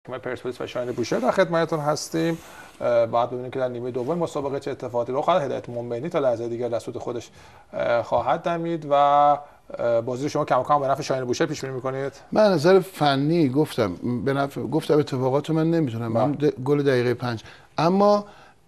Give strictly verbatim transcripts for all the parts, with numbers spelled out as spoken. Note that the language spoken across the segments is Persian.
ما پرسپولیس و شاهین بوشهر در خدمتتون هستیم. بعد ببینیم که در نیمه دوم مسابقه چه اتفاقاتی رخ خواهد. هدایت منبینی تا لحظه دیگر در سود خودش خواهد دمید و بازی شما کماکان به نفع شاهین بوشهر پیش بینی می‌کنید؟ من از نظر فنی گفتم به نفع گفتم اتفاقات من نمیتونم من گل دقیقه پنج، اما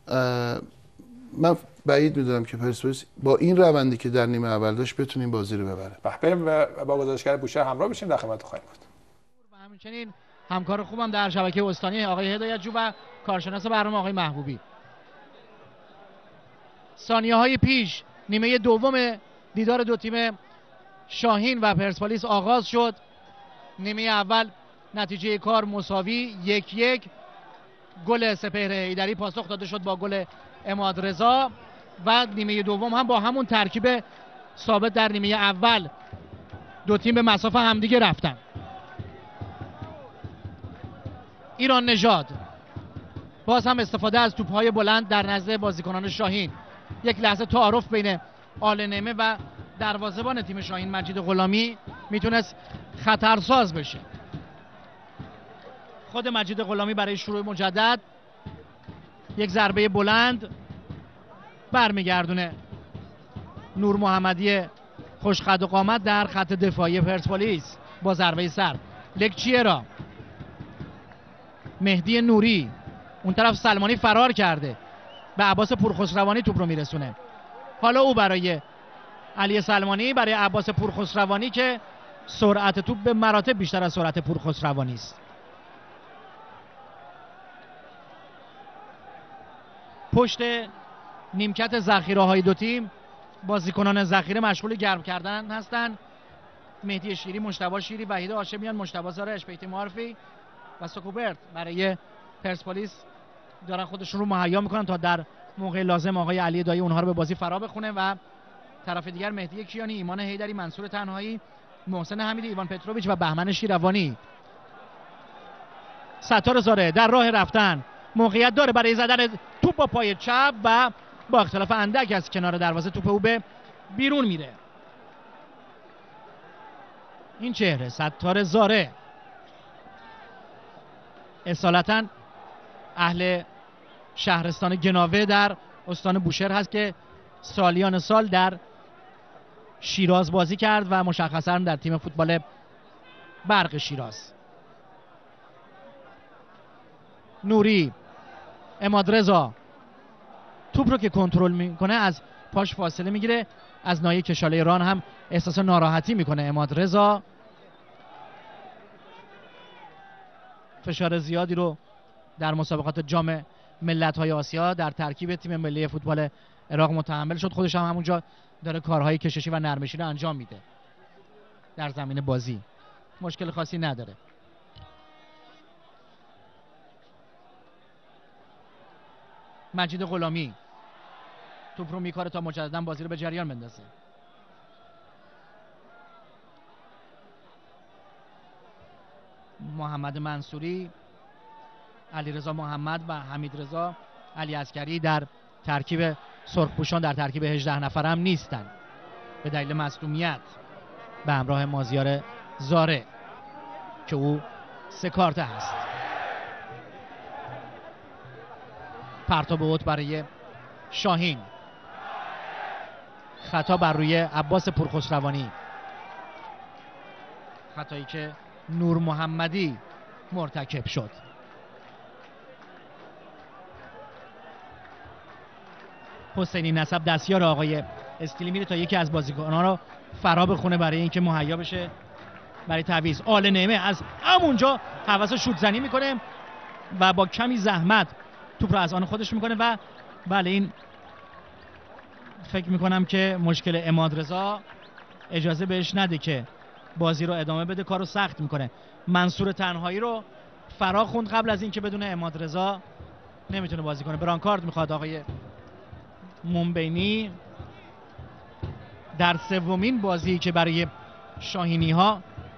من بعید میدونم که پرسپولیس با این روندی که در نیمه اول داشت بتونه این بازی رو ببره. بریم با گزارشگر بوشهر همراه بشیم، در خدمت خواهیم بود. و همچنین همکار خوبم در شبکه استانی آقای هدایت‌جو و کارشناس برنامه آقای محبوبی. ثانیه های پیش نیمه دوم دیدار دو تیم شاهین و پرسپولیس آغاز شد. نیمه اول نتیجه کار مساوی یک یک. گل سپهر حیدری پاسخ داده شد با گل عماد رضا و نیمه دوم هم با همون ترکیب ثابت در نیمه اول دو تیم به مسافه همدیگه رفتن. ایران نژاد باز هم استفاده از توپ‌های بلند در نزد بازیکنان شاهین. یک لحظه تعارف بین آل نعمه و دروازه‌بان تیم شاهین مجید غلامی میتونست خطرساز بشه. خود مجید غلامی برای شروع مجدد یک ضربه بلند برمیگردونه نور محمدی خوشقد و قامت در خط دفاعی پرسپولیس با ضربه سر. لکچیرا، مهدی نوری، اون طرف سلمانی فرار کرده، به عباس پورخسروانی توپ رو میرسونه. حالا او برای علی سلمانی، برای عباس پورخسروانی که سرعت توپ به مراتب بیشتر از سرعت پورخسروانی است. پشت نیمکت ذخیره‌های دو تیم بازیکنان ذخیره مشغول گرم کردن هستند. مهدی شیری، مجتبی شیری، وحید هاشمیان، مجتبی زارع، بیتی معرفی و سکوبرت برای پرسپولیس دارن خودشون رو مهیا میکنن تا در موقع لازم آقای علی دایی اونها رو به بازی فرا بخونه. و طرف دیگر مهدی کیانی، ایمان حیدری، منصور تنهایی، محسن حمیدی، ایوان پتروویچ و بهمن شیروانی. ستار زاره در راه رفتن موقعیت داره برای زدن توپ با پای چپ و با اختلاف اندک از کنار دروازه توپ او به بیرون میره. این چهره ستار زاره اصالتا اهل شهرستان گناوه در استان بوشهر هست که سالیان سال در شیراز بازی کرد و مشخصا در تیم فوتبال برق شیراز. نوری، عماد رضا توپ رو که کنترل میکنه از پاش فاصله میگیره، از ناحیه کشاله ران هم احساس ناراحتی میکنه عماد رضا. فشار زیادی رو در مسابقات جام ملت‌های آسیا در ترکیب تیم ملی فوتبال عراق متحمل شد. خودش هم همونجا داره کارهای کششی و نرمشی رو انجام میده در زمین بازی، مشکل خاصی نداره. مجید غلامی توپ رو میکاره تا مجددا بازی رو به جریان بندازه. محمد منصوری، علیرضا محمد و حمید رضا علی عسکری در ترکیب سرخپوشان در ترکیب هجده نفر هم نیستن به دلیل مصدومیت به همراه مازیار زاره که او سه کارته هست. پرتاب اوت برای شاهین، خطا بر روی عباس پورخسروانی، خطایی که نور محمدی مرتکب شد. حسینی نسب دستیار آقای استیلی میره تا یکی از بازیکنان رو فرا بخونه برای اینکه مهیا بشه برای تعویض. آل نعمه از همونجا حواس شوت زنی میکنه و با کمی زحمت توپ رو از آن خودش میکنه و بله این فکر میکنم که مشکل عماد رضا اجازه بهش نده که بازی رو ادامه بده، کارو سخت میکنه. منصور تنهایی رو فرا خوند قبل از اینکه بدون عماد رضا نمیتونه بازی کنه. برانکارد میخواد آقای منبینی در سومین بازی که برای شاهینی ها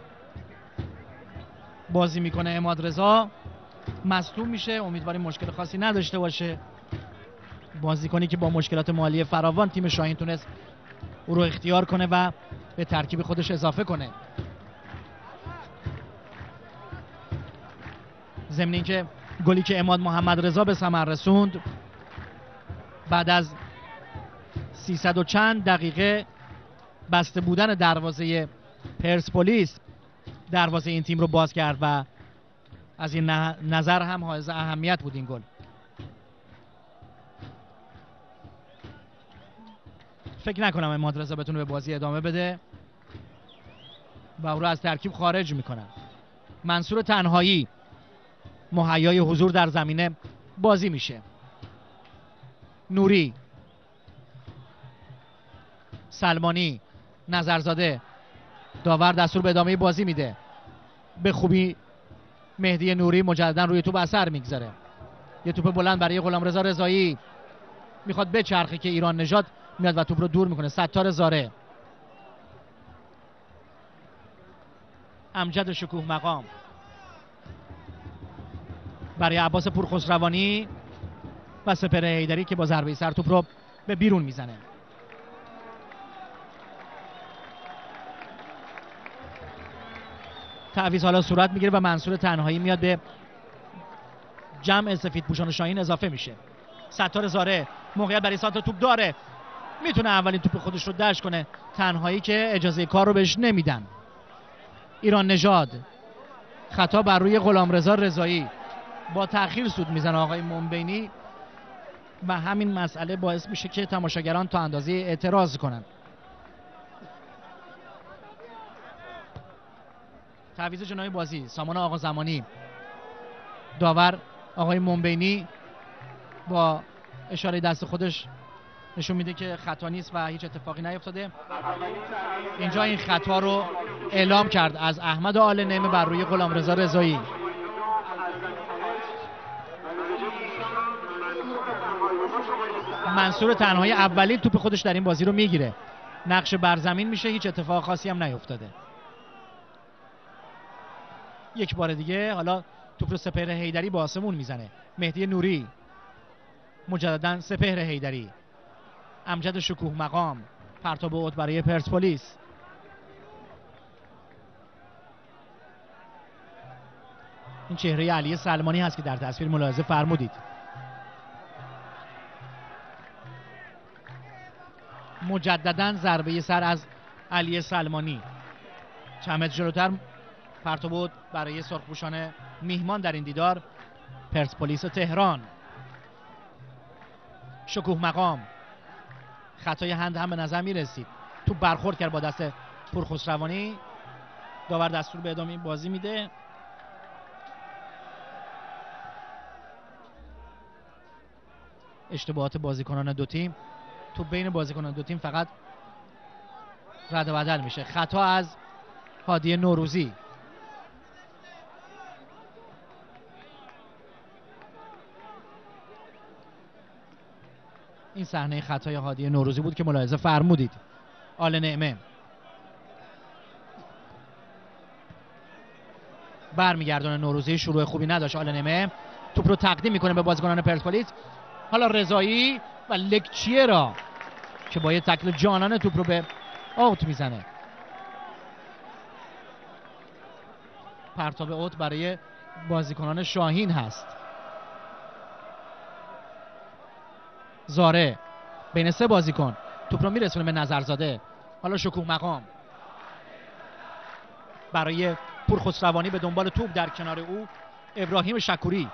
بازی میکنه. عماد رضا مصدوم میشه، امیدواریم مشکل خاصی نداشته باشه. بازیکنی که با مشکلات مالی فراوان تیم شاهین تونست او رو اختیار کنه و به ترکیب خودش اضافه کنه. ضمن اینکه گلی که عماد محمد رضا به ثمر رسوند بعد از سیصد و چند دقیقه بسته بودن دروازه پرسپولیس دروازه این تیم رو باز کرد و از این نظر هم حائز اهمیت بود این گل. فکر نکنم عماد رضا بتونه به بازی ادامه بده و او رو از ترکیب خارج میکنن. منصور تنهایی مهیای حضور در زمینه بازی میشه. نوری، سلمانی، نظرزاده، داور دستور به ادامه بازی میده. به خوبی مهدی نوری مجددا روی توپ اثر میگذاره. یه توپ بلند برای غلامرضا رضایی، میخواد بچرخه که ایران نژاد میاد و توپ رو دور میکنه. ستار زاره، امجد شکوه مقام برای عباس پورخسروانی و سپهر حیدری که با ضربه سر توپ رو به بیرون میزنه. تعویض حالا صورت میگیره و منصور تنهایی میاد به جمع سفید پوشان شاهین اضافه میشه. ستار زاره موقعیت برای سانتر توپ داره، میتونه اولین توپ خودش رو دشت کنه. تنهایی که اجازه کار رو بهش نمیدن. ایران نژاد خطا بر روی غلامرضا رضایی، با تأخیر سود میزنه آقای منبینی و همین مسئله باعث میشه که تماشاگران تا اندازه اعتراض کنن. تعویض جنایی بازی سامان آقا زمانی، داور آقای منبینی با اشاره دست خودش نشون میده که خطا نیست و هیچ اتفاقی نیفتاده. اینجا این خطا رو اعلام کرد از احمد آل نعمه بر روی غلامرضا رضایی. منصور تنهایی اولین توپ خودش در این بازی رو میگیره، نقش بر زمین میشه، هیچ اتفاق خاصی هم نیفتاده. یک بار دیگه حالا توپ رو سپهر حیدری با آسمون میزنه. مهدی نوری، مجددا سپهر حیدری، امجد شکوه مقام، پرتاب اوت برای پرسپولیس. این چهره علی سلمانی هست که در تصویر ملاحظه فرمودید. مجددا ضربه سر از علی سلمانی. چند متر جلوتر پرتاب اوت برای سرخپوشان میهمان در این دیدار، پرسپولیس تهران. شکوه مقام، خطای هند هم به نظر می رسید. تو برخورد کرد با دست پورخسروانی. داور دستور به ادامه بازی میده. اشتباهات بازیکنان دو تیم، تو بین بازیکنان دو تیم فقط رد و بدل میشه. خطا از هادی نوروزی. این صحنه خطای هادی نوروزی بود که ملاحظه فرمودید. آل نعمه برمیگردونه نوروزی، شروع خوبی نداشت. آل نعمه توپ رو تقدیم میکنه به بازیکنان پرسپولیس. حالا رضایی و لکچیرا که با یه تکل جانانه توپ رو به اوت میزنه. پرتاب اوت برای بازیکنان شاهین هست. زاره بین سه بازیکن توپ رو میرسونه به نظرزاده. حالا شکوه مقام برای پورخسروانی، به دنبال توپ در کنار او ابراهیم شکوری.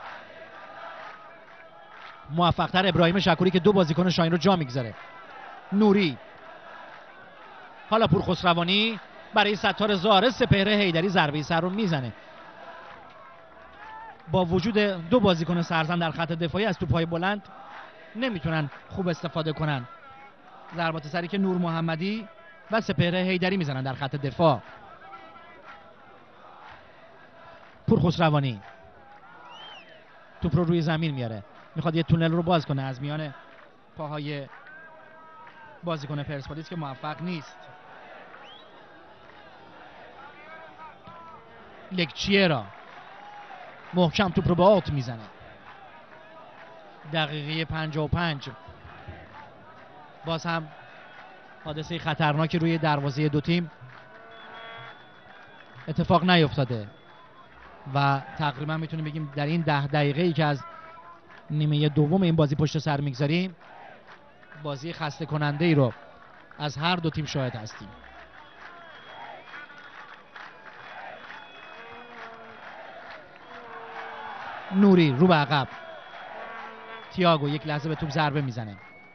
موفق‌تر ابراهیم شکوری که دو بازیکن شاهین رو جا میگذاره. نوری، حالا پورخسروانی برای ستار زاره. سپهر حیدری ضربه سر رو میزنه. با وجود دو بازیکن سرزن در خط دفاعی از توپ‌های بلند نمیتونن خوب استفاده کنن. ضربات سری که نور محمدی و سپهر حیدری میزنن در خط دفاع. پورخسروانی توپ رو روی زمین میاره، میخواد یه تونل رو باز کنه از میان پاهای بازیکن پرسپولیس که موفق نیست. لکچیرا محکم توپ رو به اوت میزنه. دقیقه پنجاه و پنج. باز هم حادثه خطرناکی روی دروازه دو تیم اتفاق نیفتاده. و تقریبا میتونیم بگیم در این ده دقیقه ای که از نیمه دوم این بازی پشت سر میگذاریم بازی خسته کننده ای رو از هر دو تیم شاهد هستیم. نوری رو به عقب، تییاگو یک لحظه به توپ ضربه میزنه،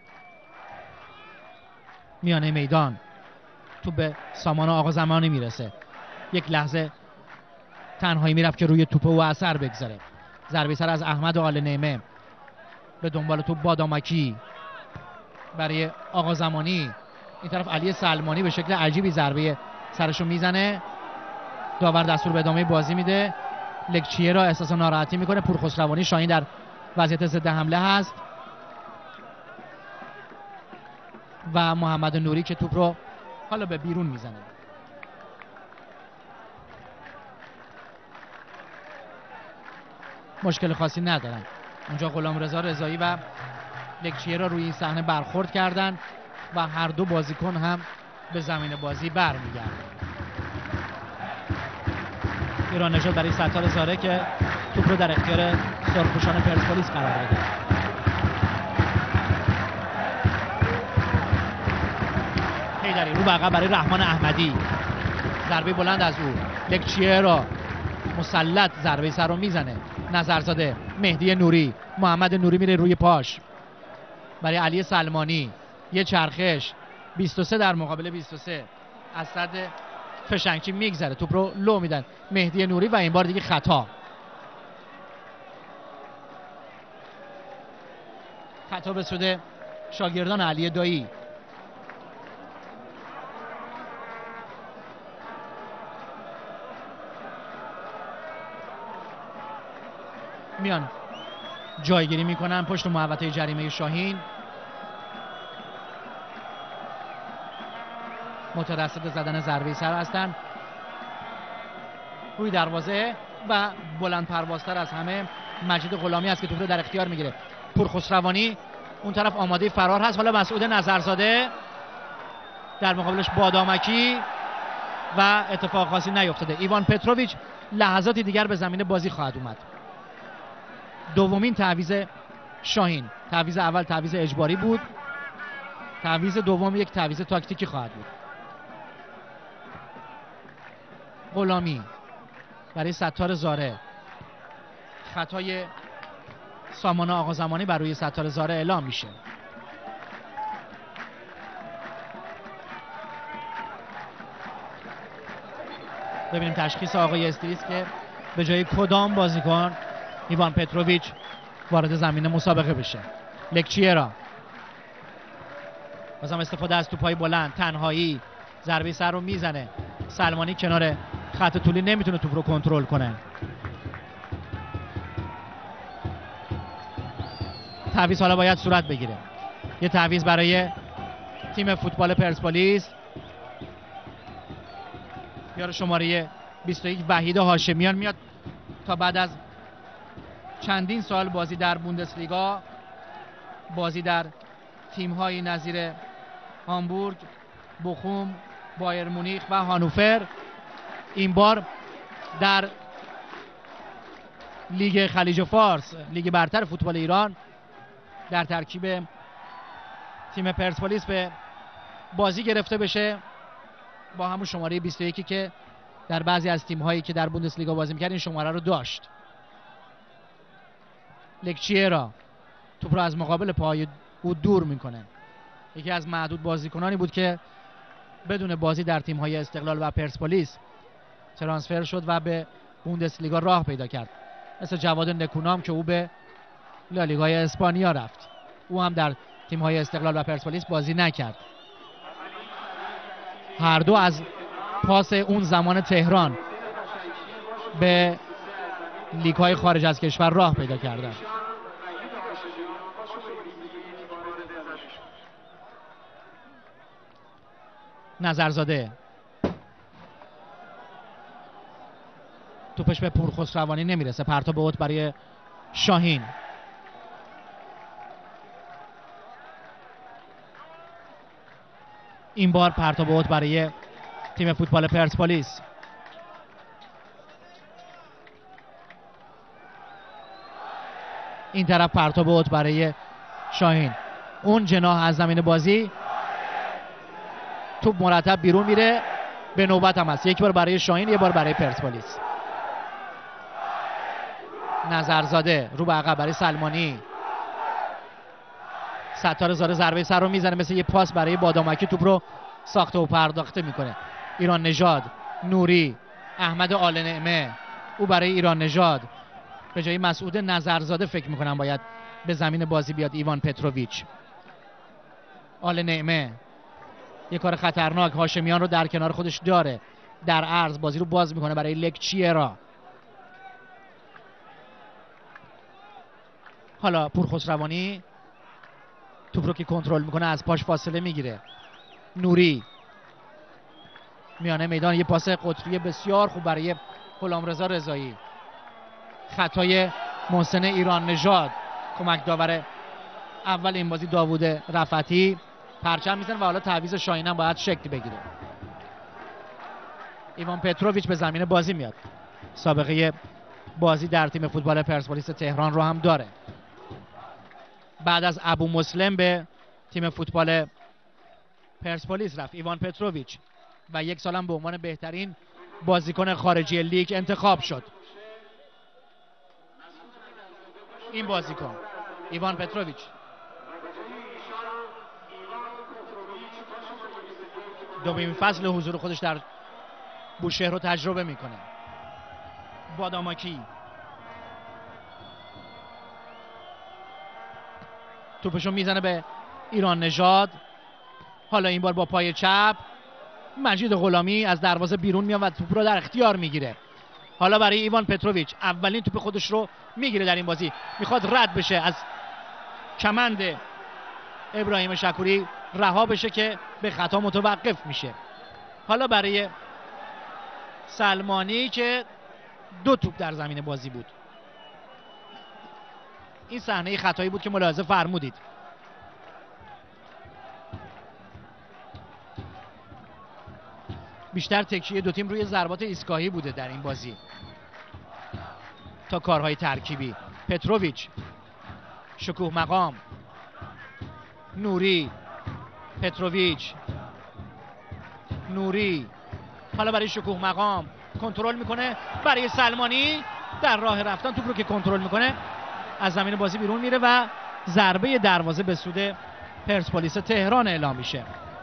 میانه میدان توپ به سامان آقا زمانی میرسه، یک لحظه تنهایی میرفت که روی توپ او اثر بگذاره. ضربه سر از احمد آل نعمه، به دنبال توپ بادامکی برای آقا زمانی، این طرف علی سلمانی به شکل عجیبی ضربه سرشو میزنه، داور دستور به ادامه بازی میده. لکچیه را احساس ناراحتی میکنه. پورخسروانی شاهین در وضعیت ضد حمله هست و محمد نوری که توپ رو حالا به بیرون میزنه. مشکل خاصی ندارن اونجا. غلامرضا رضایی و لکچیه را روی این صحنه برخورد کردن و هر دو بازیکن هم به زمین بازی برمیگردن. ایران نژاد برای ستار زاره که توپ رو در اختیار سرخپوشان پرسپولیس قرار بده. حیدری رو به عقب برای رحمان احمدی، ضربه بلند از او، لکچیه را مسلط ضربه سر رو میزنه. نظرزاده، مهدی نوری، محمد نوری میره روی پاش برای علی سلمانی، یه چرخش، بیست و سه در مقابل بیست و سه از صد فشنگچی میگذره، توپ رو لو میدن مهدی نوری و این بار دیگه خطا. خطا به سود شاگردان علی دایی. میان جایگیری میکنن پشت محوطه جریمه شاهین. مترصد زدن ضربه سر هستن روی دروازه و بلند پروازتر از همه مجید غلامی است که توپ رو در اختیار میگیره. پورخسروانی اون طرف آماده فرار هست. حالا مسعود نظرزاده در مقابلش بادامکی و اتفاق خاصی نیفتاده. ایوان پتروویچ لحظاتی دیگر به زمین بازی خواهد اومد. دومین تعویض شاهین، تعویض اول تعویض اجباری بود، تعویض دوم یک تعویض تاکتیکی خواهد بود. غلامی برای ستار زاره، خطای سامان آقا زمانی بر روی ستار زاره اعلام میشه. ببینیم تشخیص آقای استریس که به جای کدام بازیکن ایوان پتروویچ وارد زمین مسابقه بشه. لکچیرا بازم استفاده از توپای بلند، تنهایی ضربه سر رو میزنه. سلمانی کنار خط طولی نمیتونه توپ رو کنترل کنه. تعویض حالا باید صورت بگیره. یه تعویض برای تیم فوتبال پرسپولیس. یار شماره بیست و یک وحید هاشمیان میاد تا بعد از چندین سال بازی در بوندسلیگا، بازی در تیم‌های نظیر هامبورگ، بوخوم، بایر مونیخ و هانوفر، این بار در لیگ خلیج فارس، لیگ برتر فوتبال ایران، در ترکیب تیم پرسپولیس به بازی گرفته بشه با همون شماره بیست و یک که در بعضی از تیم‌هایی که در بوندسلیگا بازی می‌کرد این شماره رو داشت. لکچیرا توپ رو از مقابل پای او دور میکنه. یکی از معدود بازیکنانی بود که بدون بازی در تیم‌های استقلال و پرسپولیس ترانسفر شد و به بوندسلیگا راه پیدا کرد، مثل جواد نکونام که او به لالیگای اسپانیا رفت. او هم در تیم‌های استقلال و پرسپولیس بازی نکرد. هر دو از پاس اون زمان تهران به لیگ‌های خارج از کشور راه پیدا کردن. نظرزاده توپش به پورخسروانی نمیرسه، پرتاب اوت برای شاهین. این بار پرتاب اوت برای تیم فوتبال پرسپولیس. این طرف پرتاب اوت برای شاهین، اون جناح از زمین بازی توپ مرتب بیرون میره. به نوبت هم هست، یک بار برای شاهین، یک بار برای پرسپولیس. نظرزاده رو به عقب برای سلمانی. ستاره زاده ضربه سر رو میزنه، مثل یه پاس برای بادامکی توپ رو ساخته و پرداخته میکنه. ایران نژاد، نوری، احمد آل نعمه، او برای ایران نژاد. به جای مسعود نظرزاده فکر میکنم باید به زمین بازی بیاد ایوان پتروویچ. آل نعمه یه کار خطرناک، هاشمیان رو در کنار خودش داره، در عرض بازی رو باز میکنه برای لکچیرا. حالا پورخسروانی توپ رو که کنترل میکنه از پاش فاصله میگیره. نوری میانه میدان، یه پاس قطبی بسیار خوب برای غلامرضا رضایی. خطای محسن ایران نژاد، کمک داور اول این بازی داوود رفعتی، پرچم میزنه و حالا تعویض شاهین هم باید شکل بگیره. ایوان پتروویچ به زمین بازی میاد، سابقه بازی در تیم فوتبال پرسپولیس تهران رو هم داره. بعد از ابو مسلم به تیم فوتبال پرسپولیس رفت ایوان پتروویچ و یک سال هم به عنوان بهترین بازیکن خارجی لیگ انتخاب شد. این بازیکن ایوان پتروویچ دومین فصل حضور خودش در بوشهر رو تجربه میکنه. باداماکی توپشو میزنه به ایران نژاد، حالا این بار با پای چپ. مجید غلامی از دروازه بیرون میاد و توپ رو در اختیار میگیره. حالا برای ایوان پتروویچ اولین توپ خودش رو میگیره در این بازی، میخواد رد بشه از کمند ابراهیم شکوری، رها بشه که به خطا متوقف میشه. حالا برای سلمانی که دو توپ در زمین بازی بود. این صحنه خطایی بود که ملاحظه فرمودید. بیشتر تکیه دو تیم روی ضربات ایستگاهی بوده در این بازی تا کارهای ترکیبی. پتروویچ، شکوه مقام، نوری، پتروویچ، نوری، حالا برای شکوه مقام کنترل میکنه، برای سلمانی در راه رفتن توپ رو که کنترل میکنه از زمین بازی بیرون میره و ضربه دروازه به سود پرسپولیس تهران اعلام میشه.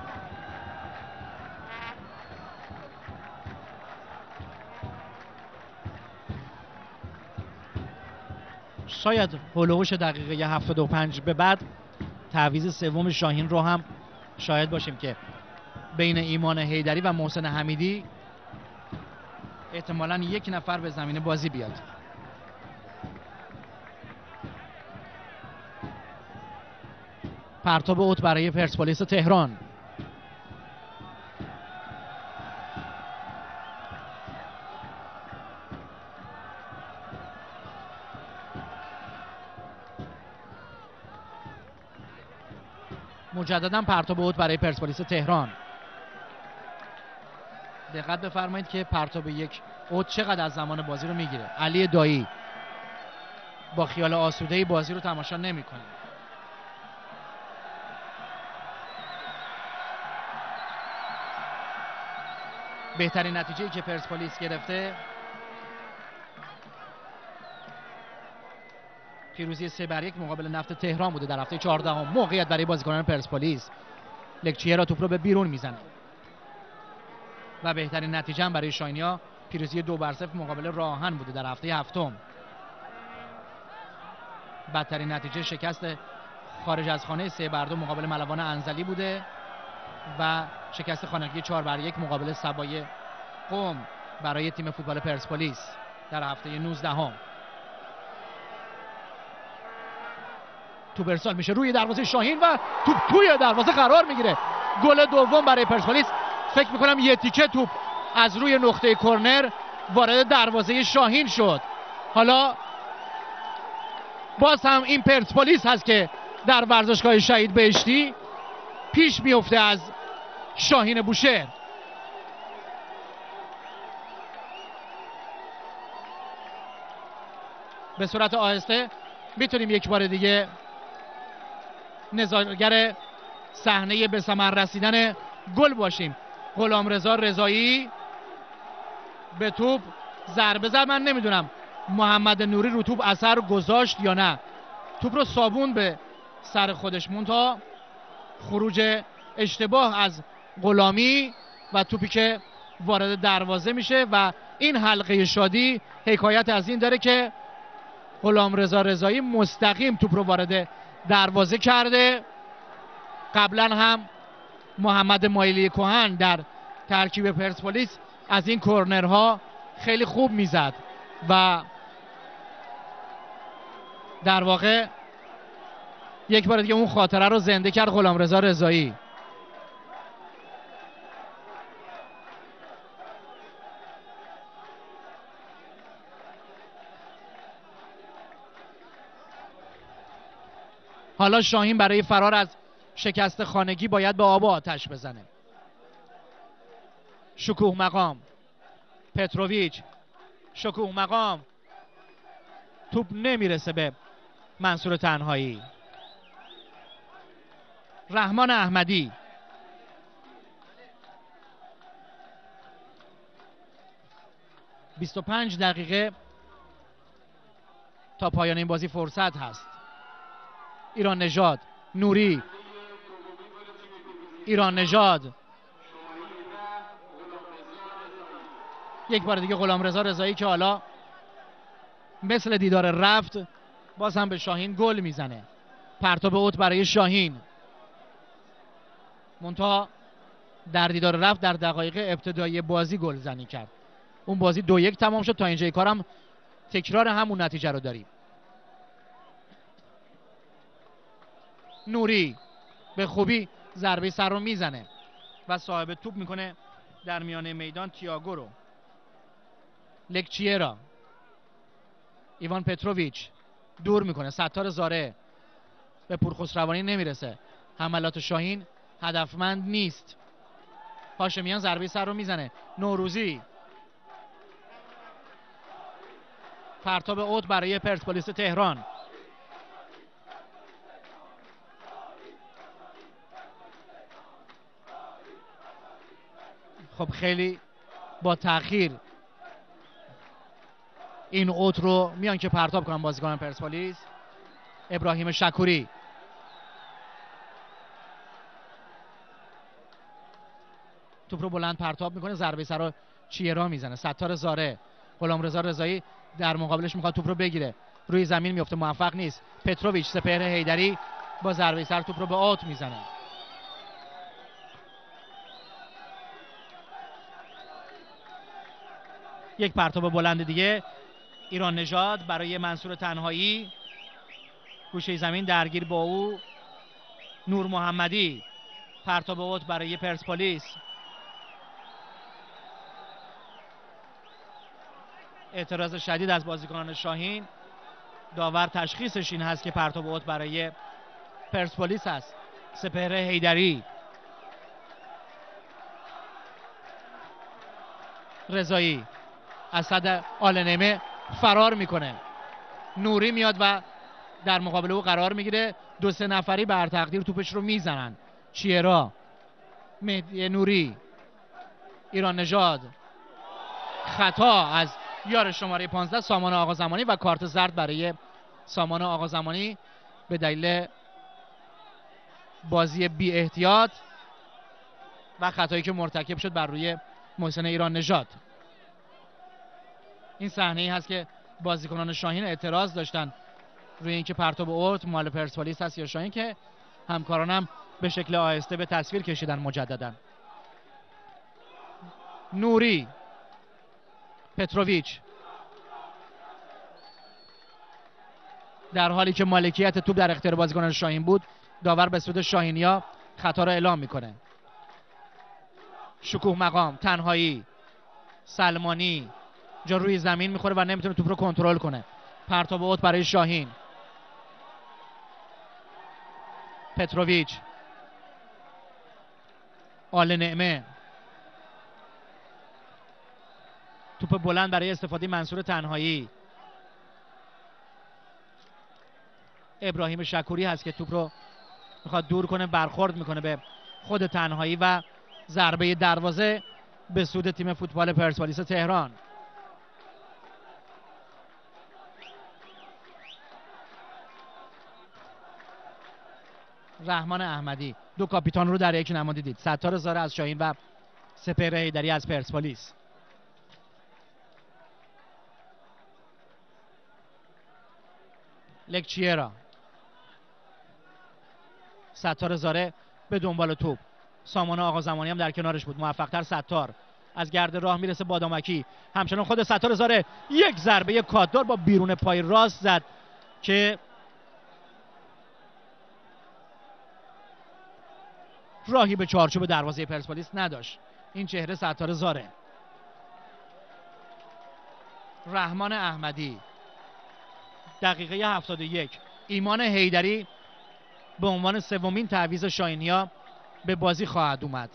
شاید هولوش دقیقه هفتاد و پنج به بعد تعویض سوم شاهین رو هم شاهد باشیم که بین ایمان حیدری و محسن حمیدی احتمالاً یک نفر به زمین بازی بیاد. پرتاب اوت برای پرسپولیس تهران. مجددا پرتاب اوت برای پرسپولیس تهران. دقت بفرمایید که پرتاب یک اوت چقدر از زمان بازی رو میگیره. علی دایی با خیال آسوده‌ای بازی رو تماشا نمی‌کنه. بهترین نتیجه‌ای که پرسپولیس گرفته پیروزی سه بر یک مقابل نفت تهران بوده در هفته چهاردهم. موقعیت برای بازیکنان پرسپولیس، لکچیرا توپ رو به بیرون میزنه و بهترین نتیجه هم برای شاینیا پیروزی دو بر صفر مقابل راهن بوده در هفته هفتم. بدترین نتیجه شکست خارج از خانه سه بر دو مقابل ملوان انزلی بوده و شکست خانگی چهار بر یک مقابل سبای قم برای تیم فوتبال پرسپولیس در هفته نوزدهم. توپ ارسال میشه روی دروازه شاهین و توپ توی دروازه قرار میگیره. گل دوم برای پرسپولیس. فکر میکنم یه تیکه توپ از روی نقطه کرنر وارد دروازه شاهین شد. حالا باز هم این پرسپولیس هست که در ورزشگاه شهید بهشتی پیش میفته از شاهین بوشهر. به صورت آهسته میتونیم یک بار دیگه نظارگر صحنه به ثمر رسیدن گل باشیم. غلامرضا رضایی به توپ ضربه زد. من نمیدونم محمد نوری رو توپ اثر گذاشت یا نه، توپ رو صابون به سر خودش، مونتا خروج اشتباه از غلامی و توپی که وارد دروازه میشه و این حلقه شادی حکایت از این داره که غلامرضا رضایی مستقیم توپ رو وارد دروازه کرده. قبلا هم محمد مایلی کهن در ترکیب پرسپولیس از این کورنرها خیلی خوب میزد و در واقع یک بار دیگه اون خاطره رو زنده کرد غلامرضا رضایی. حالا شاهین برای فرار از شکست خانگی باید به آب و آتش بزنه. شکوه مقام، پتروویچ، شکوه مقام، توپ نمیرسه به منصور تنهایی. رحمان احمدی، بیست و پنج دقیقه تا پایان این بازی فرصت هست. ایران نژاد، نوری، ایران نژاد، یک بار دیگه غلامرضا رضایی که حالا مثل دیدار رفت باز هم به شاهین گل میزنه. پرتاب اوت برای شاهین، منتها در دیدار رفت در دقایق ابتدایی بازی گل زنی کرد. اون بازی دو یک تمام شد. تا اینجای کارم تکرار همون نتیجه رو داریم. نوری به خوبی ضربه سر رو میزنه و صاحب توپ میکنه در میانه میدان تییاگو رو. لکچیرا، ایوان پتروویچ دور میکنه. ستار زاره به پورخسروانی نمیرسه. حملات شاهین هدفمند نیست. هاشمیان ضربه سر رو میزنه. نوروزی، پرتاب اوت برای پرسپولیس تهران. خب خیلی با تأخیر این اوت رو میان که پرتاب کنن بازیکنان پرسپولیس. ابراهیم شکوری، توپ رو بلند پرتاب میکنه، ضربه سر رو چیرا میزنه. ستار زاره، غلامرضا رضایی در مقابلش میخواد توپ رو بگیره، روی زمین میفته، موفق نیست. پتروویچ، سپهر حیدری با ضربه سر توپ رو به اوت میزنه. یک پرتاب بلند دیگه. ایران نژاد برای منصور تنهایی، گوشه زمین درگیر با او. نور محمدی، پرتاب اوت برای پرسپولیس. اعتراض شدید از بازیکنان شاهین. داور تشخیصش این هست که پرتاب اوت برای پرسپولیس است. سپهر حیدری، رضایی، اسد آل نعمه فرار میکنه. نوری میاد و در مقابل او قرار میگیره. دو سه نفری بر تقدیر توپش رو میزنن. چیرا، مهدی نوری، ایران نژاد. خطا از یار شماره پانزده سامان آقازمانی و کارت زرد برای سامان آقازمانی به دلیل بازی بی احتیاط و خطایی که مرتکب شد بر روی محسن ایران نژاد. این صحنه ای هست که بازیکنان شاهین اعتراض داشتن روی اینکه پرتاب اوت مال پرسپولیس هست یا شاهین، که همکارانم به شکل آهسته به تصویر کشیدن مجددا. نوری، پتروویچ، در حالی که مالکیت توپ در اختیار بازیکنان شاهین بود، داور به سود شاهینیا خطا را اعلام میکنه. شکوه مقام، تنهایی، سلمانی جا روی زمین میخوره و نمیتونه توپ رو کنترل کنه. پرتاب اوت برای شاهین. پتروویچ، آل نعمه، توپ بلند برای استفاده منصور تنهایی. ابراهیم شکوری هست که توپ رو میخواد دور کنه، برخورد میکنه به خود تنهایی و ضربه دروازه به سود تیم فوتبال پرسپولیس تهران. رحمان احمدی دو کاپیتان رو در یک نماد دید، ستار زاره از شاهین و سپهر حیدری از پرسپولیس. لکچیرا، ستار زاره به دنبال توپ، سامان آقا زمانی هم در کنارش بود، موفق‌تر ستار از گرد راه میرسه بادامکی، همچنان خود ستار زاره یک ضربه کاتدار با بیرون پای راست زد که راهی به چارچوب دروازه پرسپولیس نداشت. این چهره ستار زاره. رحمان احمدی، دقیقه هفتاد و یک، ایمان حیدری به عنوان سومین تعویض شاهینیا به بازی خواهد اومد.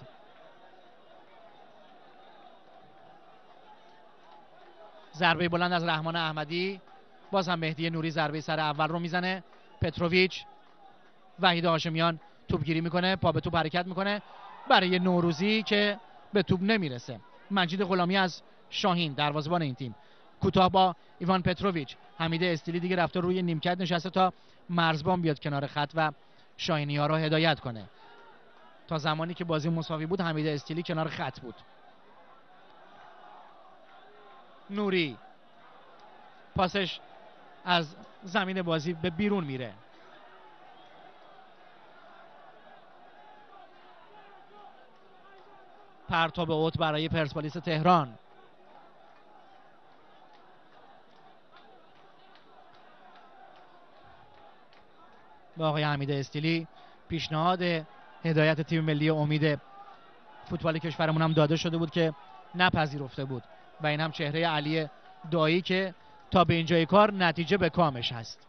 ضربه بلند از رحمان احمدی، باز هم مهدی نوری ضربه سر اول رو میزنه. پتروویچ، وحید هاشمیان توپگیری میکنه، پا به توپ حرکت میکنه برای نوروزی که به توپ نمیرسه. مجید غلامی از شاهین، دروازه‌بان این تیم، کوتاه با ایوان پتروویچ. حمید استیلی دیگه رفته روی نیمکت نشسته تا مرزبان بیاد کنار خط و شاهینی‌ها را هدایت کنه. تا زمانی که بازی مساوی بود حمید استیلی کنار خط بود. نوری، پاسش از زمین بازی به بیرون میره. پرتاب اوت برای پرسپولیس تهران. با آقای حمید استیلی پیشنهاد هدایت تیم ملی امید فوتبال کشورمون هم داده شده بود که نپذیرفته بود و این هم چهره علی دایی که تا به اینجای کار نتیجه به کامش هست.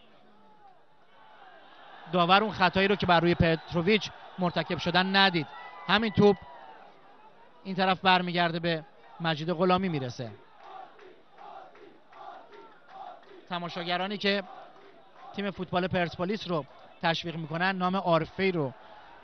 داور اون خطایی رو که بر روی پتروویچ مرتکب شدن ندید. همین توپ این طرف برمیگرده به مجید غلامی میرسه. تماشاگرانی که تیم فوتبال پرسپولیس رو تشویق میکنن نام عارفی رو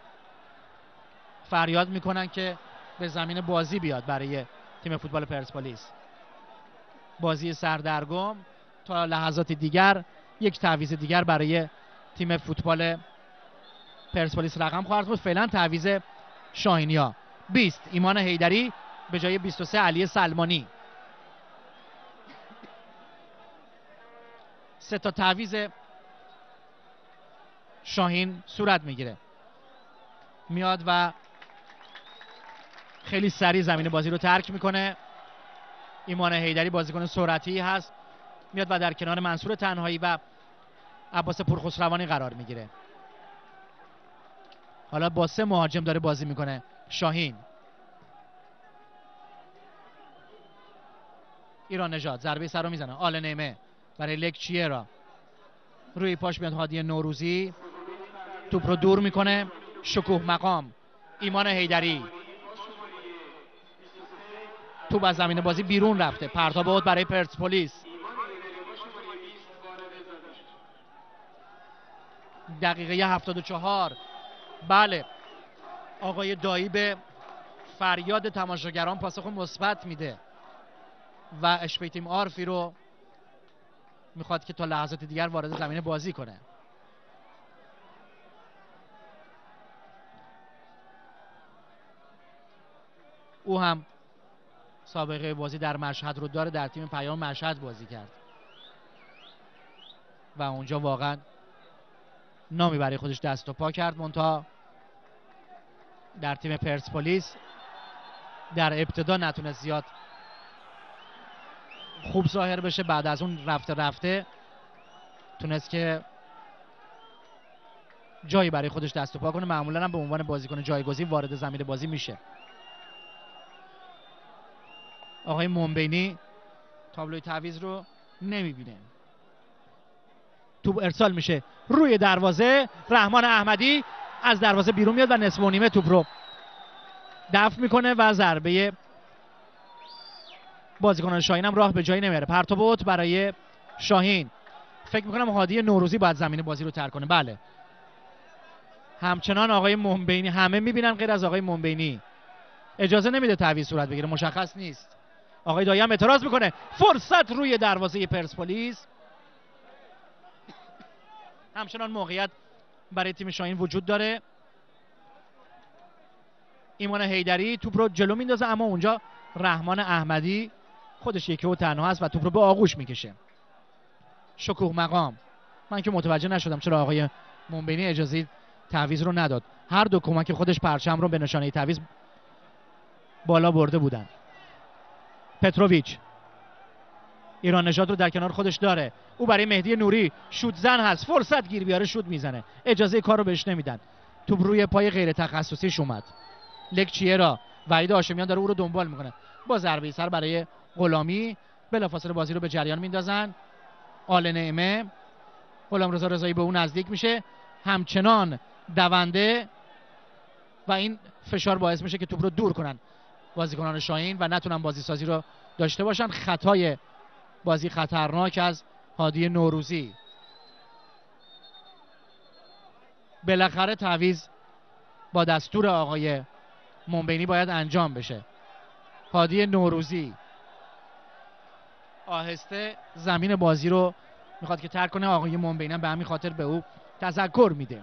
فریاد میکنن که به زمین بازی بیاد برای تیم فوتبال پرسپولیس. بازی سردرگم تا لحظات دیگر یک تعویض دیگر برای تیم فوتبال پرسپولیس رقم خواهد بود. فعلا تعویض شاهینیا. بیست ایمان حیدری به جای بیست و سه علی سلمانی. سه تا تعویض شاهین صورت میگیره. میاد و خیلی سریع زمین بازی رو ترک میکنه. ایمان حیدری بازیکن سرعتی هست، میاد و در کنار منصور تنهایی و عباس پورخسروانی قرار میگیره. حالا با سه مهاجم داره بازی میکنه شاهین. ایران نژاد ضربه سر رو میزنه. آل نیمه برای لکچیرا، روی پاش میاد هادی نوروزی، توپ رو دور میکنه. شکوه مقام، ایمان حیدری، توپ از زمین بازی بیرون رفته. پرتاب اوت برای پرسپولیس. دقیقه هفتاد و چهار. بله، آقای دایی به فریاد تماشاگران پاسخ مثبت میده و اشپیتیم آرفی رو میخواد که تا لحظات دیگر وارد زمین بازی کنه. او هم سابقه بازی در مشهد رو داره، در تیم پیام مشهد بازی کرد و اونجا واقعا نامی برای خودش دست و پا کرد. منتها در تیم پرسپولیس در ابتدا نتونست زیاد خوب ظاهر بشه، بعد از اون رفته رفته تونست که جایی برای خودش دست و پا کنه. معمولا هم به عنوان بازیکن جایگزین وارد زمین بازی میشه. آقای منبینی تابلوی تعویض رو نمیبینه. توپ ارسال میشه روی دروازه. رحمان احمدی از دروازه بیرون میاد و نصف و نیمه توپ رو دفع میکنه و ضربه بازیکنان شاهین هم راه به جایی نمیاره. پرتاب اوت برای شاهین. فکر میکنم هادی نوروزی باید زمین بازی رو ترک کنه. بله همچنان آقای منبینی، همه میبینن غیر از آقای منبینی، اجازه نمیده تعویض صورت بگیره، مشخص نیست. آقای دایی هم اعتراض میکنه. فرصت روی دروازه پرسپولیس. همچنان موقعیت برای تیم شاهین وجود داره. ایمان حیدری توپ رو جلو میندازه، اما اونجا رحمان احمدی خودش یکی و تنها است و توپ رو به آغوش میکشه. شکوه مقام، من که متوجه نشدم چرا آقای منبینی اجازه تعویض رو نداد. هر دو کمک خودش پرچم رو به نشانه تعویض بالا برده بودن. پتروویچ ایران نژاد رو در کنار خودش داره، او برای مهدی نوری شوت زن هست، فرصت گیر بیاره شوت میزنه، اجازه کار رو بهش نمیدن. توپ روی پای غیر تخصصیش اومد. لکچیرا، وحید هاشمیان داره او رو دنبال میکنه، با ضربه سر برای غلامی بلافاصله بازی رو به جریان میندازن. آل نعمه، غلامرضا رضایی به اون نزدیک میشه، همچنان دونده و این فشار باعث میشه که توپ رو دور کنن بازیکنان شاهین و نتونن بازی سازی رو داشته باشن. خطای بازی خطرناک از هادی نوروزی. بالاخره تعویض با دستور آقای منبینی باید انجام بشه. هادی نوروزی آهسته زمین بازی رو میخواد که ترک کنه، آقای منبینی به همین خاطر به او تذکر میده.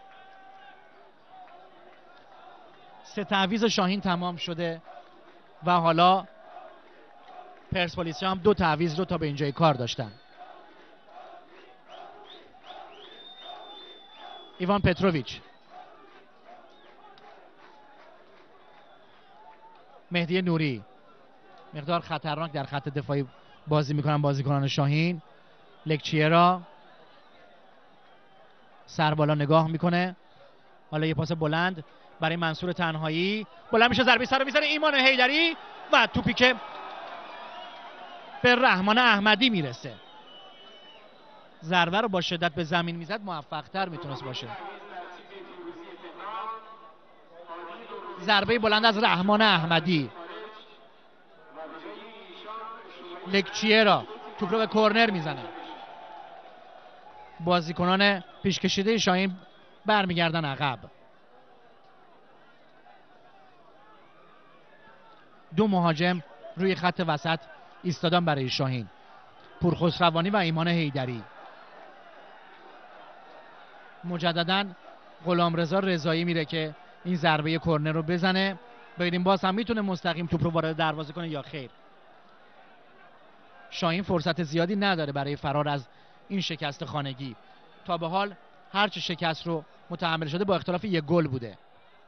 سه تعویض شاهین تمام شده و حالا پرسپولیس هم دو تعویض رو تا به اینجای کار داشتن. ایوان پتروویچ، مهدی نوری، مقدار خطرناک در خط دفاعی بازی میکنن بازیکنان شاهین. لکچیرا سر بالا نگاه میکنه، حالا یه پاس بلند برای منصور تنهایی، بلند میشه ضربه سر رو میزنه ایمان حیدری و توپی که به رحمان احمدی میرسه. ضربه رو با شدت به زمین میزد، موفق تر میتونست باشه. ضربه بلند از رحمان احمدی. لکچیرا توپ رو به کورنر میزنه. بازیکنان پیشکشیده شاهین برمیگردن عقب. دو مهاجم روی خط وسط ایستادن برای شاهین، پورخسروانی و ایمان حیدری. مجددا غلامرضا رضایی میره که این ضربه کورنر رو بزنه. ببینیم باز هم میتونه مستقیم توپ رو وارد دروازه کنه یا خیر. شاهین فرصت زیادی نداره برای فرار از این شکست خانگی. تا به حال هرچه شکست رو متحمل شده با اختلاف یک گل بوده.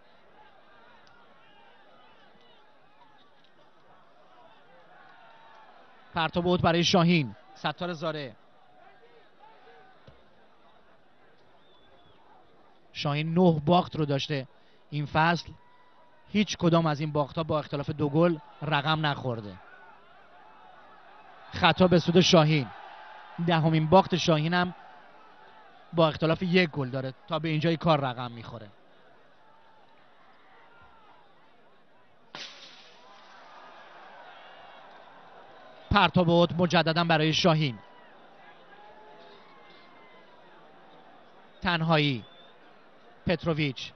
پرتاب بود برای شاهین، ستار زاره. شاهین نه باخت رو داشته این فصل، هیچ کدام از این باخت‌ها با اختلاف دو گل رقم نخورده. خطا به سود شاهین، دهمین باخت شاهین هم با اختلاف یک گل داره، تا به اینجای کار رقم میخوره. پرتاب بود مجددا برای شاهین. تنهایی، پتروویچ،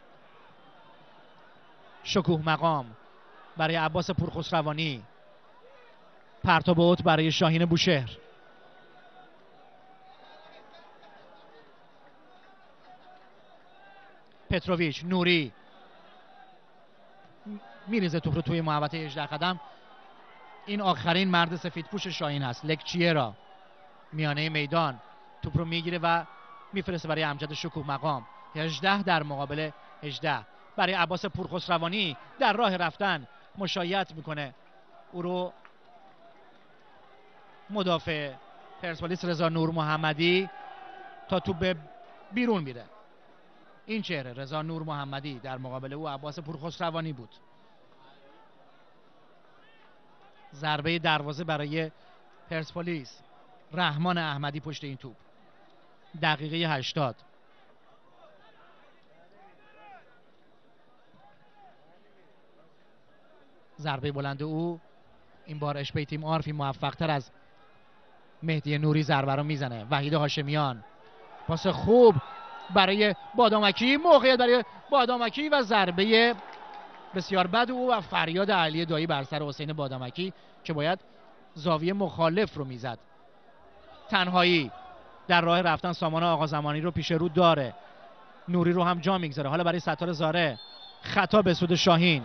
شکوه مقام برای عباس پورخسروانی. پرتاب بود برای شاهین بوشهر. پتروویچ، نوری میریزه توپ رو توی محوطه هجده قدم. این آخرین مرد سفیدپوش شاهین هست. لکچیرا میانه میدان توپ رو میگیره و میفرسته برای امجد شکوه مقام. هجده در مقابل هجده برای عباس پورخسروانی، در راه رفتن مشایعت میکنه او رو مدافع پرسپولیس رضا نور محمدی تا توپ به بیرون میره. این چهره رضا نور محمدی، در مقابل او عباس پورخسروانی بود. ضربه دروازه برای پرسپولیس، رحمان احمدی پشت این توپ. دقیقه هشتاد. ضربه بلند او این بار اشپی تیم آرفی موفق تر از مهدی نوری ضربه رو میزنه. وحید هاشمیان پاس خوب برای بادامکی، موقعیت برای بادامکی و ضربه بسیار بد او و فریاد علی دایی بر سر حسین بادامکی که باید زاویه مخالف رو میزد. تنهایی در راه رفتن سامان آقا زمانی رو پیش رو داره، نوری رو هم جا میگذاره. حالا برای ستاره زاره خطا به سود شاهین.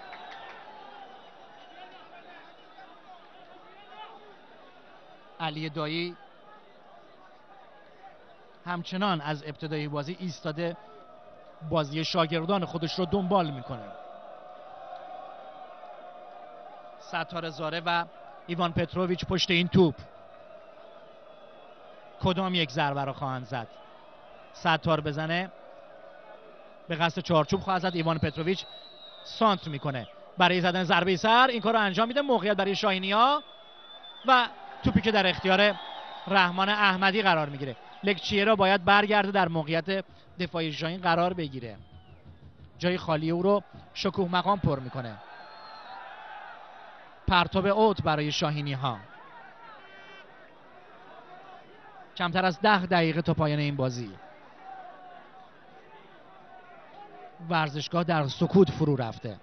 علی دایی همچنان از ابتدای بازی ایستاده، بازی شاگردان خودش رو دنبال میکنه. ستاره زاره و ایوان پتروویچ پشت این توپ کدام یک ضربه رو خواهند زد؟ ستار بزنه به قصد چارچوب خواهد زد. ایوان پتروویچ سانتر میکنه برای زدن ضربه سر، این کار رو انجام میده. موقعیت برای شاهینیا و توپی که در اختیار رحمان احمدی قرار میگیره. لکچیرا باید برگرده در موقعیت دفاعی شاهین قرار بگیره. جای خالی او رو شکوه مقام پر میکنه. پرتاب اوت برای شاهینی ها. کمتر از ده دقیقه تا پایان این بازی. ورزشگاه در سکوت فرو رفته.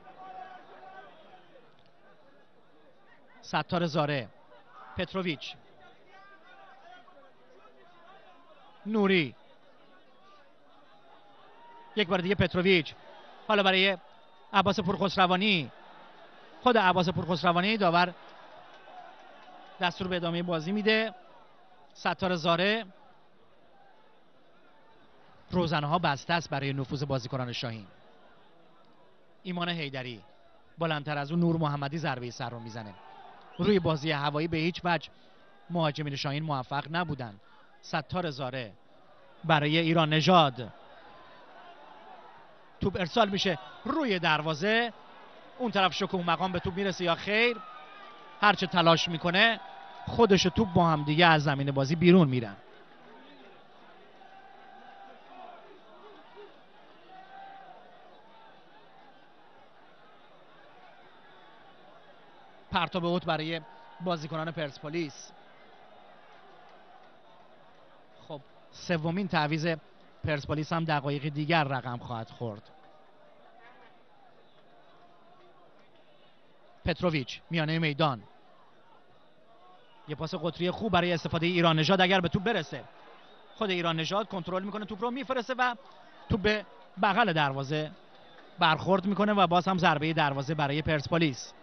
ستاره زاره، پتروویچ، نوری، یک بار دیگه پتروویچ، حالا برای عباس پورخسروانی. خود عباس پورخسروانی داور دستور به ادامه بازی میده. ستاره زاره. روزنه ها بسته است برای نفوذ بازیکنان شاهین. ایمان حیدری بلندتر از اون نور محمدی ضربه سر رو میزنه. روی بازی هوایی به هیچ وجه مهاجمین شاهین موفق نبودن. ستاره زاره برای ایران نژاد، توپ ارسال میشه روی دروازه. اون طرف شکوه مقام به توپ میرسه یا خیر؟ هرچه تلاش میکنه خودش توپ با هم دیگه از زمین بازی بیرون میرن. پرتاب اوت برای بازیکنان پرسپولیس. خب سومین تعویض پرسپولیس هم دقایق دیگر رقم خواهد خورد. پتروویچ میانه میدان، یه پاس قطری خوب برای استفاده ایران نژاد اگر به توپ برسه. خود ایران نژاد کنترل میکنه، توپ رو میفرسته و توپ به بغل دروازه برخورد میکنه و باز هم ضربه دروازه برای پرسپولیس.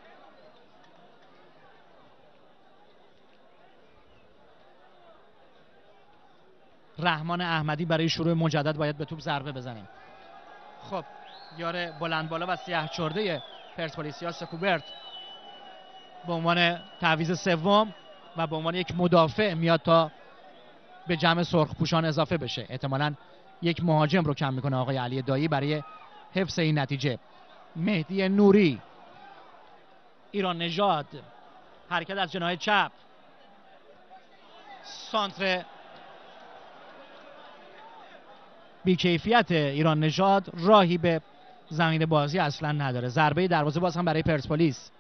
رحمان احمدی برای شروع مجدد باید به توپ ضربه بزنه. خب یار بلند بالا و سیاه چرده پرسپولیسیا سکوبرت به عنوان تعویض سوم و به عنوان یک مدافع میاد تا به جمع سرخپوشان اضافه بشه. احتمالاً یک مهاجم رو کم میکنه آقای علی دایی برای حفظ این نتیجه. مهدی نوری، ایران نژاد، حرکت از جناح چپ، سانتر بیکیفیت ایران نژاد راهی به زمین بازی اصلا نداره. ضربه دروازه باز هم برای پرسپولیس.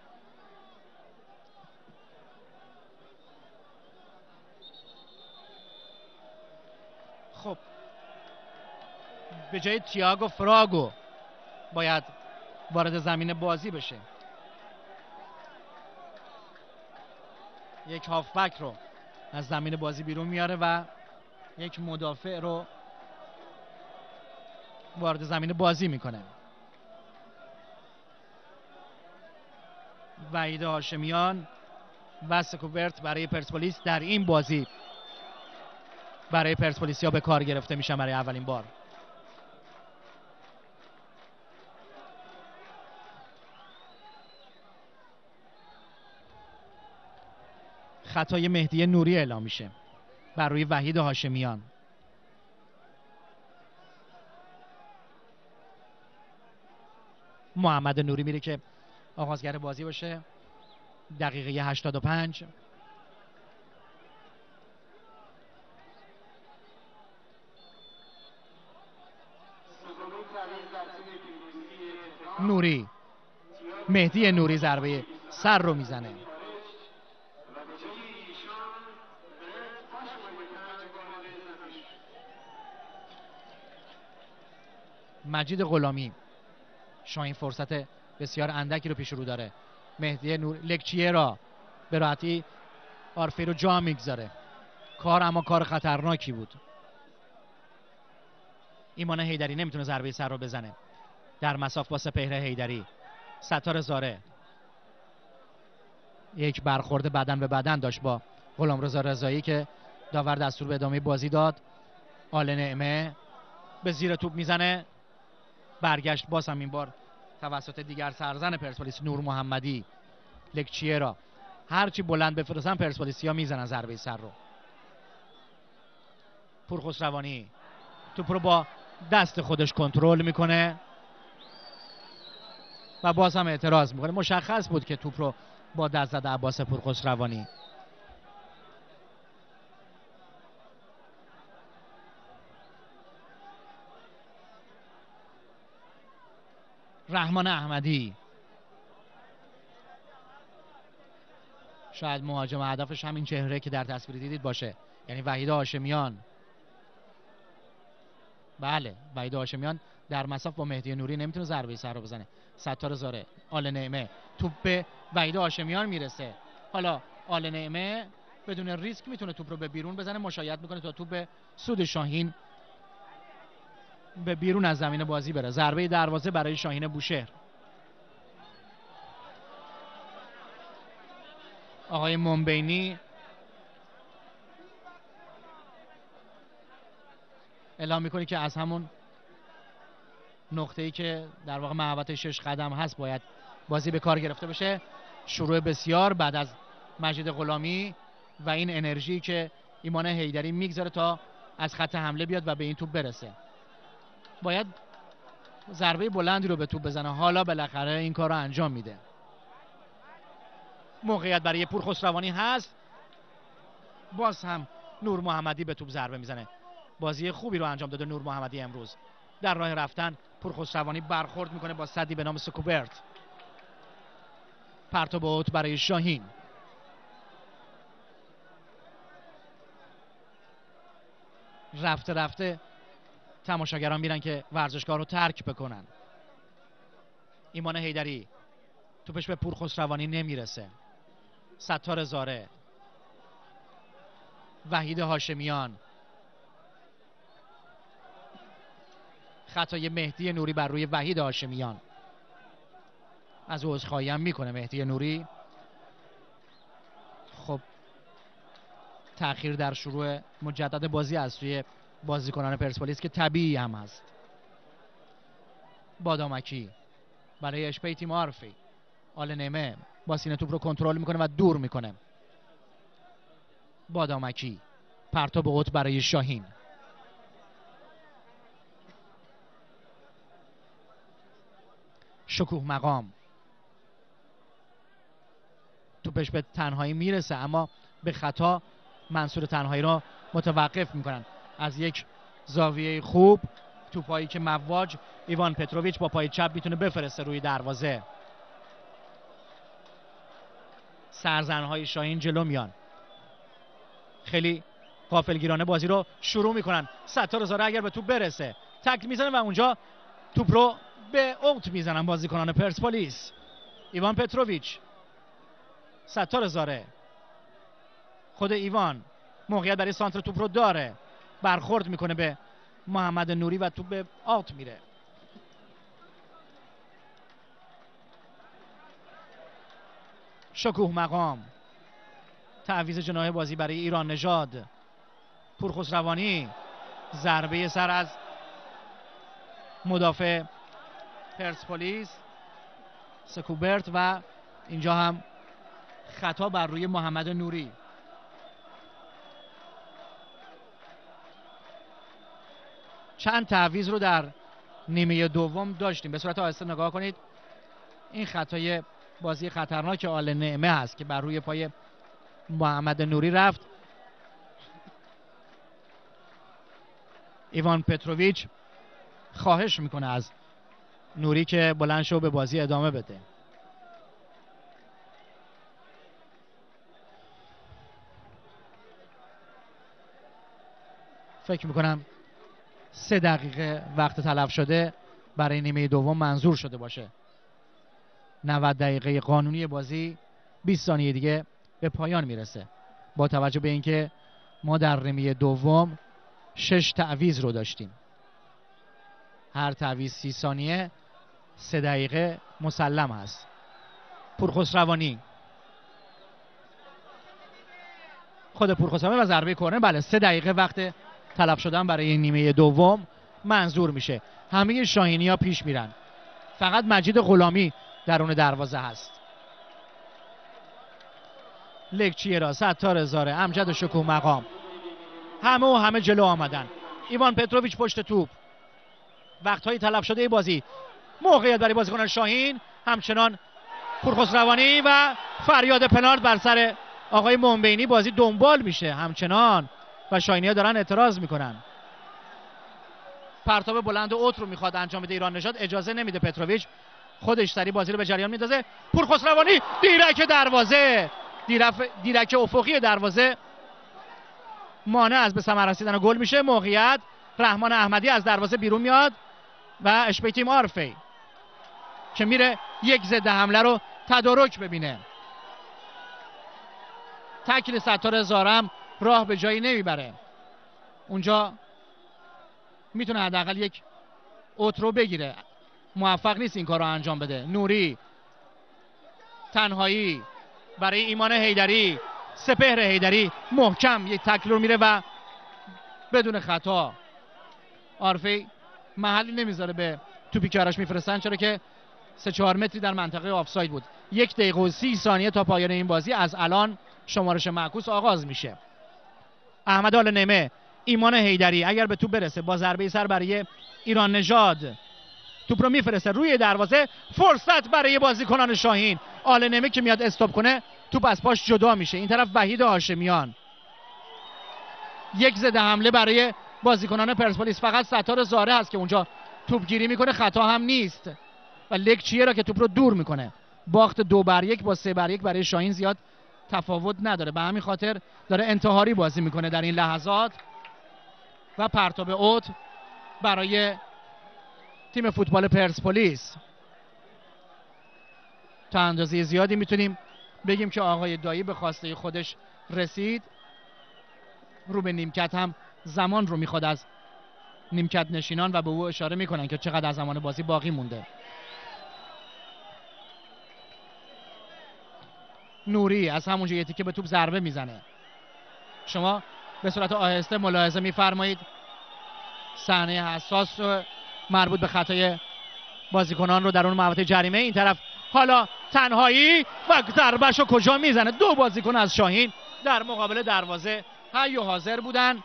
خب به جای تییاگو فراگو باید وارد زمین بازی بشه. یک هافبک رو از زمین بازی بیرون میاره و یک مدافع رو وارد زمین بازی میکنه. وحید هاشمیان و سکوبرت برای پرسپولیس در این بازی برای پرسپولیسیا به کار گرفته میشن برای اولین بار. خطای مهدی نوری اعلام میشه بر روی وحید هاشمیان. محمد نوری میره که آغازگر بازی باشه. دقیقه هشتاد و پنج. نوری، مهدی نوری ضربه سر رو میزنه. مجید غلامی. شاهین فرصت بسیار اندکی رو پیش رو داره. مهدی نور لکچیه را به راحتی آرفی رو جا میگذاره. کار اما کار خطرناکی بود. ایمان حیدری نمیتونه ضربه سر رو بزنه. در مساف با سپهر حیدری. ستار زاره یک برخورد بدن به بدن داشت با غلامرضا رضایی که داور دستور به ادامه بازی داد. آل نعمه به زیر توپ میزنه. برگشت باز هم این بار توسط دیگر سرزن پرسپولیس نور محمدی. لکچیه را هرچی بلند بفرستن پرسپولیسیا میزنن ضربه سر رو. پورخسروانی توپ رو با دست خودش کنترل میکنه و باز هم اعتراض میکنه. مشخص بود که توپ رو با دست زد عباس پورخسروانی. رحمان احمدی شاید مهاجم هدفش همین چهره که در تصویر دیدید باشه، یعنی وحید هاشمیان. بله وحید هاشمیان در مساف با مهدی نوری نمیتونه ضربه سر رو بزنه. ستار زاره، آل نعمه، توپ به وحید هاشمیان میرسه. حالا آل نعمه بدون ریسک میتونه توپ رو به بیرون بزنه، مشایعت میکنه تا توپ به سود شاهین به بیرون از زمین بازی بره. ضربه دروازه برای شاهین بوشهر. آقای منبینی اعلام میکنه که از همون نقطه‌ای که در واقع محوطه شش قدم هست باید بازی به کار گرفته بشه. شروع بسیار بعد از مجید غلامی و این انرژی که ایمان حیدری میگذاره تا از خط حمله بیاد و به این توپ برسه. باید ضربه بلندی رو به توپ بزنه. حالا بالاخره این کار رو انجام میده. موقعیت برای پورخسروانی هست. باز هم نور محمدی به توپ ضربه میزنه. بازی خوبی رو انجام داده نور محمدی امروز. در راه رفتن پورخسروانی برخورد میکنه با صدی به نام سکوبرت. پرتاب اوت برای شاهین. رفته رفته تماشاگران میرن که ورزشگاه رو ترک بکنن. ایمان حیدری توپش به پورخسروانی نمیرسه. ستار زاره، وحید هاشمیان. خطای مهدی نوری بر روی وحید هاشمیان. از عذرخواهی هم میکنه مهدی نوری. خب تأخیر در شروع مجدد بازی از سوی بازیکنان پرسپولیس که طبیعی هم هست. بادامکی برای اشپیتی معرفی. آل نعمه با سینه توپ رو کنترل میکنه و دور میکنه. بادامکی پرتاب اوت برای شاهین. شکوه مقام توپش به تنهایی میرسه اما به خطا منصور تنهایی را متوقف میکنن. از یک زاویه خوب توپایی که مواج ایوان پتروویچ با پای چپ میتونه بفرسته روی دروازه. سرزنهای شاهین جلو میان. خیلی غافلگیرانه بازی رو شروع میکنن. ستار زاره اگر به توپ برسه تکل میزنه و اونجا توپ رو به اوت میزنن بازیکنان پرسپولیس. ایوان پتروویچ، ستار زاره، خود ایوان موقعیت برای سانتر توپ رو داره. برخورد میکنه به محمد نوری و توپ به اوت میره. شکوه مقام تعویض جناح بازی برای ایران نژاد. پورخسروانی ضربه سر از مدافع پرسپولیس سکوبرت و اینجا هم خطا بر روی محمد نوری. چند تعویض رو در نیمه دوم داشتیم. به صورت آهسته نگاه کنید. این خطای بازی خطرناک آل نعمه هست که بر روی پای محمد نوری رفت. ایوان پتروویچ خواهش میکنه از نوری که بلند شو به بازی ادامه بده. فکر میکنم سه دقیقه وقت تلف شده. برای نیمه دوم منظور شده باشه. نود دقیقه قانونی بازی بیست ثانیه دیگه به پایان میرسه. با توجه به اینکه ما در نیمه دوم شش تعویض رو داشتیم، هر تعویض سی ثانیه، سه دقیقه مسلم هست. پورخسروانی، خود پورخسروانی و ضربه کرنر. بله، سه دقیقه وقت طلب شدن برای نیمه دوم منظور میشه. همه شاهینی ها پیش میرن، فقط مجید غلامی درون دروازه هست. لکچیه را، ستار زاره، امجد و شکوه مقام، همه و همه جلو آمدن. ایوان پتروویچ پشت توپ. وقتهای طلب شده بازی، موقعیت برای بازیکن شاهین، همچنان پورخسروانی و فریاد پنالت بر سر آقای منبینی. بازی دنبال میشه همچنان و شاهینی‌ها دارن اعتراض میکنن. پرتاب بلند اوت رو میخواد انجام بده ایران نژاد، اجازه نمیده پتروویچ، خودش سری بازی رو به جریان میندازه. پورخسروانی، دیرک دروازه، دیرف... دیرک افقی دروازه مانع از به ثمر رسیدن گل میشه. موقعیت، رحمان احمدی از دروازه بیرون میاد و اشپیتیم آرفی که میره یک ضد حمله رو تدارک ببینه. تکل ستار زارم راه به جایی نمیبره، اونجا میتونه حداقل یک اوت رو بگیره، موفق نیست این کار رو انجام بده. نوری، تنهایی برای ایمان حیدری، سپهر حیدری محکم یک تکل رو میره و بدون خطا. آرفی محلی نمیذاره به توپی که براش میفرستن، چرا که سه چهار متری در منطقه آفساید بود. یک دقیقه و سی ثانیه تا پایان این بازی از الان شمارش معکوس آغاز میشه. احمد آل نعمه، ایمان حیدری اگر به توپ برسه با ضربه سر برای ایران نژاد، توپ رو میفرسته روی دروازه. فرصت برای بازیکنان شاهین. آل نعمه که میاد استاپ کنه، توپ از پاش جدا میشه. این طرف وحید هاشمیان، یک ضد حمله برای بازیکنان پرسپولیس. فقط ستار زاره هست که اونجا توپ گیری میکنه، خطا هم نیست و لکچیه را که توپ رو دور میکنه. باخت دو بر یک با سه بر یک برای شاهین زیاد تفاوت نداره، به همین خاطر داره انتحاری بازی میکنه در این لحظات. و پرتاب اوت برای تیم فوتبال پرسپولیس. تا اندازه زیادی میتونیم بگیم که آقای دایی به خواسته خودش رسید. رو به نیمکت هم زمان رو میخواد از نیمکت نشینان و به او اشاره میکنن که چقدر از زمان بازی باقی مونده. نوری از همونجا یه تیکه به توپ ضربه میزنه. شما به صورت آهسته ملاحظه میفرمایید صحنه حساس مربوط به خطای بازیکنان رو در اون محوطه جریمه. این طرف حالا تنهایی و ضربهشو کجا میزنه. دو بازیکن از شاهین در مقابل دروازه حی و حاضر بودن.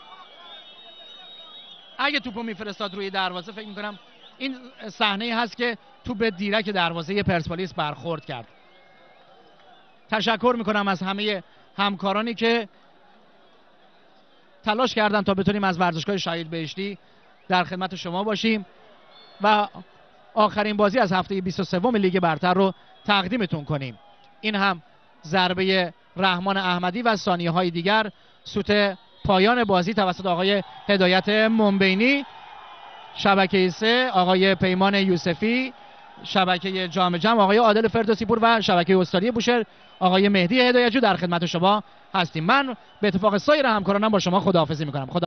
اگه توپو میفرستاد روی دروازه، فکر میکنم این صحنه هست که توپ به دیرک دروازه پرسپولیس برخورد کرد. تشکر میکنم از همه همکارانی که تلاش کردن تا بتونیم از ورزشگاه شهید بهشتی در خدمت شما باشیم و آخرین بازی از هفته بیست و سوم لیگ برتر رو تقدیمتون کنیم. این هم ضربه رحمان احمدی و ثانیه های دیگر سوت پایان بازی توسط آقای هدایت منبینی. شبکه سه آقای پیمان یوسفی، شبکه جام جم آقای عادل فردوسی پور و شبکه استانی بوشهر آقای مهدی هدایتجو در خدمت شما هستیم. من به اتفاق سایر همکارانم با شما خداحافظی میکنم. خدا